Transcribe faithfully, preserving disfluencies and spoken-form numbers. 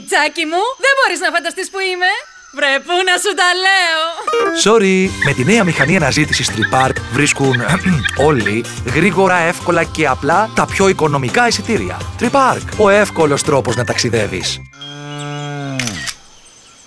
Τσάκι μου, δεν μπορείς να φανταστείς που είμαι. Βρε, πού να σου τα λέω. Sorry, με τη νέα μηχανή αναζήτησης TripArk βρίσκουν όλοι γρήγορα, εύκολα και απλά τα πιο οικονομικά εισιτήρια. TripArk, ο εύκολος τρόπος να ταξιδεύεις.